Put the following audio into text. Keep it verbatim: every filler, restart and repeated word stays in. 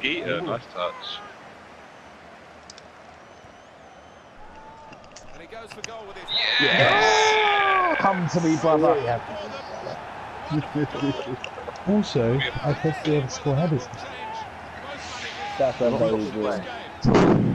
Skeeter, Ooh. nice touch. And he goes for goal with his Yes! Come to me, brother. Also, I could be able to score headers. That's unbelievable.